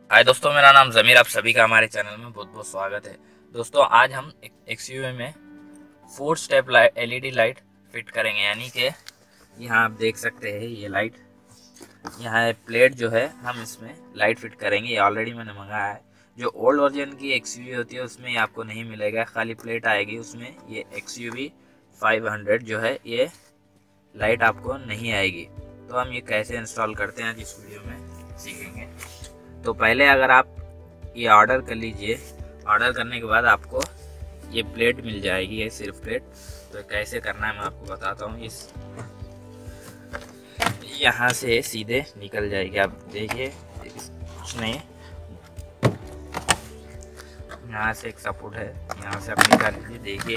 हाय दोस्तों, मेरा नाम ज़मीर। आप सभी का हमारे चैनल में बहुत बहुत स्वागत है। दोस्तों, आज हम XUV में 4 स्टेप LED लाइट फिट करेंगे। यानी कि यहाँ आप देख सकते हैं ये लाइट, यहाँ प्लेट जो है हम इसमें लाइट फिट करेंगे। ये ऑलरेडी मैंने मंगाया है। जो ओल्ड वर्जन की XUV होती है उसमें ये आपको नहीं मिलेगा, खाली प्लेट आएगी उसमें। ये XUV500 जो है ये लाइट आपको नहीं आएगी। तो हम ये कैसे इंस्टॉल करते हैं आज इस वीडियो में सीखेंगे। तो पहले अगर आप ये ऑर्डर कर लीजिए, ऑर्डर करने के बाद आपको ये प्लेट मिल जाएगी, ये सिर्फ प्लेट। तो कैसे करना है मैं आपको बताता हूँ। इस यहाँ से सीधे निकल जाएगी, आप देखिए कुछ नहीं। यहाँ से एक सपोर्ट है, यहाँ से आप निकाल लीजिए। देखिए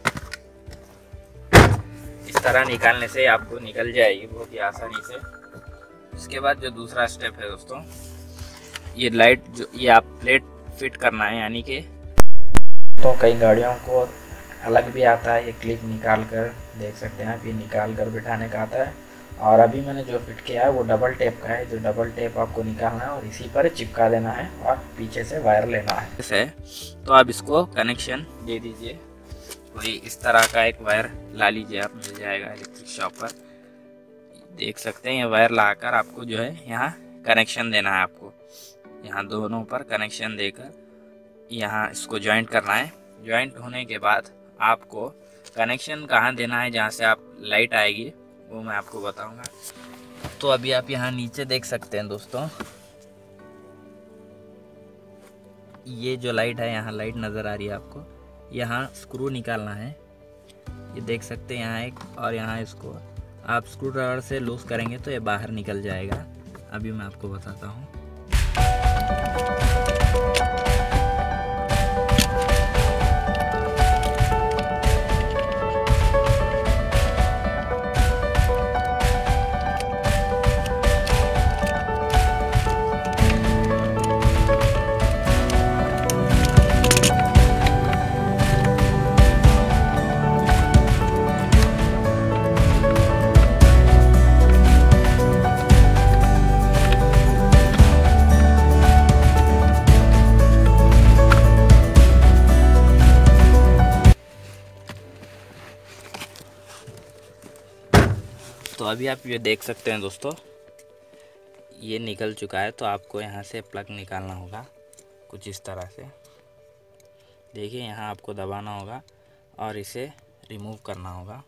इस तरह निकालने से आपको निकल जाएगी बहुत ही आसानी से। इसके बाद जो दूसरा स्टेप है दोस्तों, ये लाइट जो ये आप प्लेट फिट करना है। यानी कि तो कई गाड़ियों को अलग भी आता है, ये क्लिप निकाल कर देख सकते हैं आप, ये निकाल कर बिठाने का आता है। और अभी मैंने जो फिट किया है वो डबल टेप का है। जो डबल टेप आपको निकालना है और इसी पर चिपका देना है और पीछे से वायर लेना है। तो आप इसको कनेक्शन दे दीजिए। कोई इस तरह का एक वायर ला लीजिए, आप मिल जाएगा इलेक्ट्रिक शॉप पर। देख सकते हैं ये वायर लाकर आपको जो है यहाँ कनेक्शन देना है। आपको यहाँ दोनों पर कनेक्शन देकर यहाँ इसको जॉइंट करना है। जॉइंट होने के बाद आपको कनेक्शन कहाँ देना है जहाँ से आप लाइट आएगी वो मैं आपको बताऊंगा। तो अभी आप यहाँ नीचे देख सकते हैं दोस्तों, ये जो लाइट है यहाँ लाइट नज़र आ रही है आपको। यहाँ स्क्रू निकालना है, ये देख सकते हैं यहाँ एक, और यहाँ इसको आप स्क्रू ड्राइवर से लूज करेंगे तो ये बाहर निकल जाएगा। अभी मैं आपको बताता हूँ। तो अभी आप ये देख सकते हैं दोस्तों, ये निकल चुका है। तो आपको यहाँ से प्लग निकालना होगा कुछ इस तरह से। देखिए यहाँ आपको दबाना होगा और इसे रिमूव करना होगा।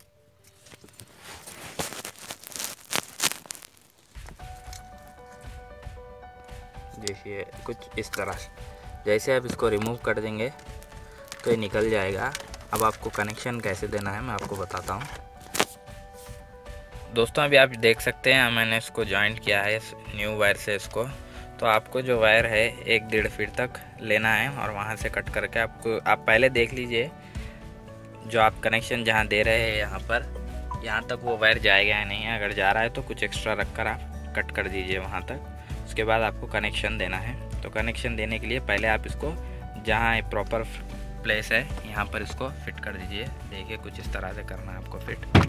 देखिए कुछ इस तरह से, जैसे आप इसको रिमूव कर देंगे तो ये निकल जाएगा। अब आपको कनेक्शन कैसे देना है मैं आपको बताता हूँ। दोस्तों अभी आप देख सकते हैं मैंने इसको जॉइंट किया है न्यू वायर से इसको। तो आपको जो वायर है 1-1.5 फीट तक लेना है और वहाँ से कट करके आप पहले देख लीजिए जो आप कनेक्शन जहाँ दे रहे हैं यहाँ तक वो वायर जाएगा या नहीं। अगर जा रहा है तो कुछ एक्स्ट्रा रख कर आप कट कर दीजिए वहाँ तक। उसके बाद आपको कनेक्शन देना है। तो कनेक्शन देने के लिए पहले आप इसको जहाँ प्रॉपर प्लेस है यहाँ पर इसको फिट कर दीजिए। देखिए कुछ इस तरह से करना है आपको फिट।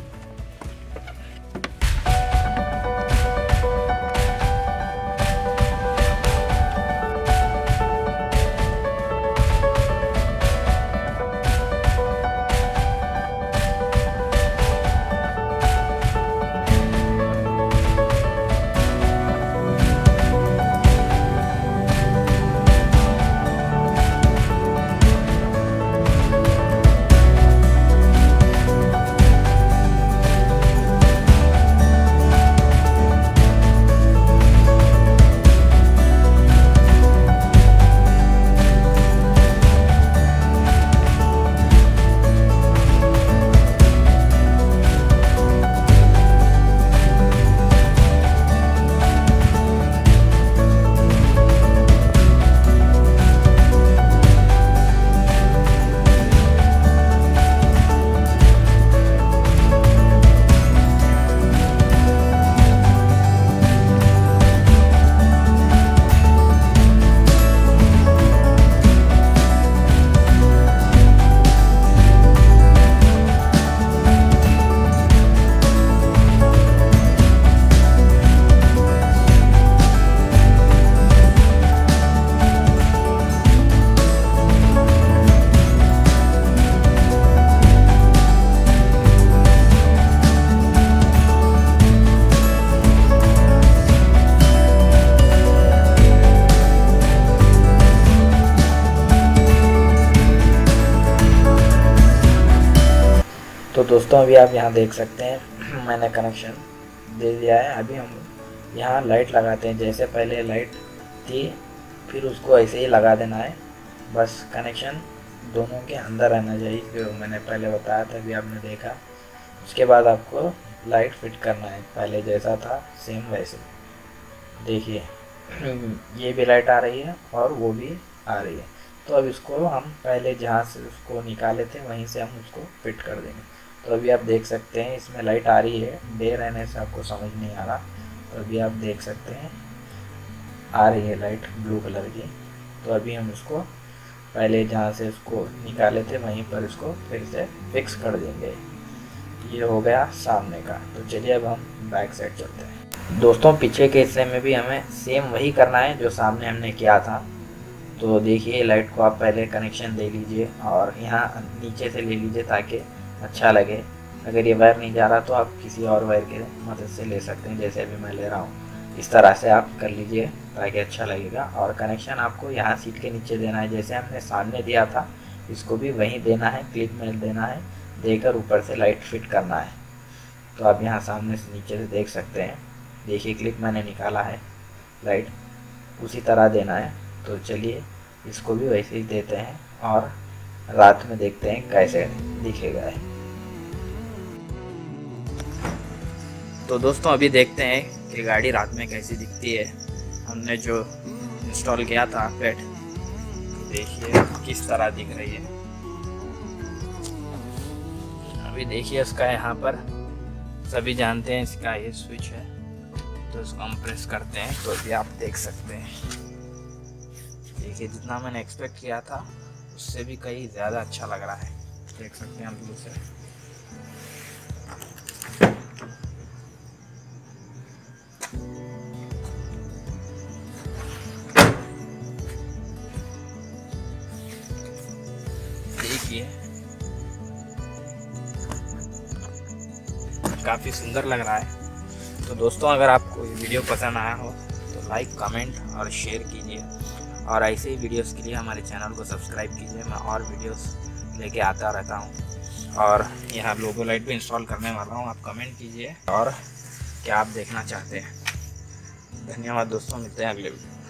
दोस्तों अभी आप यहाँ देख सकते हैं मैंने कनेक्शन दे दिया है। अभी हम यहाँ लाइट लगाते हैं। जैसे पहले लाइट थी फिर उसको ऐसे ही लगा देना है। बस कनेक्शन दोनों के अंदर रहना चाहिए, जो मैंने पहले बताया था, अभी आपने देखा। उसके बाद आपको लाइट फिट करना है, पहले जैसा था सेम वैसे। देखिए ये भी लाइट आ रही है और वो भी आ रही है। तो अब इसको हम पहले जहाँ से उसको निकाले थे वहीं से हम उसको फिट कर देंगे। तो अभी आप देख सकते हैं इसमें लाइट आ रही है। डे रहने से आपको समझ नहीं आ रहा, तो अभी आप देख सकते हैं आ रही है लाइट ब्लू कलर की। तो अभी हम उसको पहले जहाँ से उसको निकाले थे वहीं पर इसको फिर से फिक्स कर देंगे। ये हो गया सामने का। तो चलिए अब हम बैक साइड चलते हैं। दोस्तों पीछे के हिस्से में भी हमें सेम वही करना है जो सामने हमने किया था। तो देखिए लाइट को आप पहले कनेक्शन दे लीजिए और यहाँ नीचे से ले लीजिए ताकि अच्छा लगे। अगर ये वायर नहीं जा रहा तो आप किसी और वायर के मदद से ले सकते हैं, जैसे अभी मैं ले रहा हूँ। इस तरह से आप कर लीजिए ताकि अच्छा लगेगा। और कनेक्शन आपको यहाँ सीट के नीचे देना है, जैसे हमने सामने दिया था इसको भी वहीं देना है, क्लिप में देना है, देकर ऊपर से लाइट फिट करना है। तो आप यहाँ सामने से नीचे से देख सकते हैं। देखिए क्लिप मैंने निकाला है, लाइट उसी तरह देना है। तो चलिए इसको भी वैसे ही देते हैं और रात में देखते हैं कैसे दिखेगा है। तो दोस्तों अभी देखते हैं कि गाड़ी रात में कैसी दिखती है। हमने जो इंस्टॉल किया था पेट, देखिए किस तरह दिख रही है। अभी देखिए इसका यहाँ पर सभी जानते हैं इसका ये स्विच है, तो इसको हम प्रेस करते हैं तो अभी आप देख सकते हैं। देखिए जितना मैंने एक्सपेक्ट किया था उससे भी कहीं ज़्यादा अच्छा लग रहा है, देख सकते हैं आप दूर से। देखिए काफ़ी सुंदर लग रहा है। तो दोस्तों अगर आपको ये वीडियो पसंद आया हो तो लाइक, कमेंट और शेयर कीजिए। और ऐसे ही वीडियोस के लिए हमारे चैनल को सब्सक्राइब कीजिए। मैं और वीडियोस लेके आता रहता हूँ। और यहाँ लोगो लाइट भी इंस्टॉल करने वाला हूँ, आप कमेंट कीजिए और क्या आप देखना चाहते हैं। धन्यवाद दोस्तों, मिलते हैं अगले वीडियो।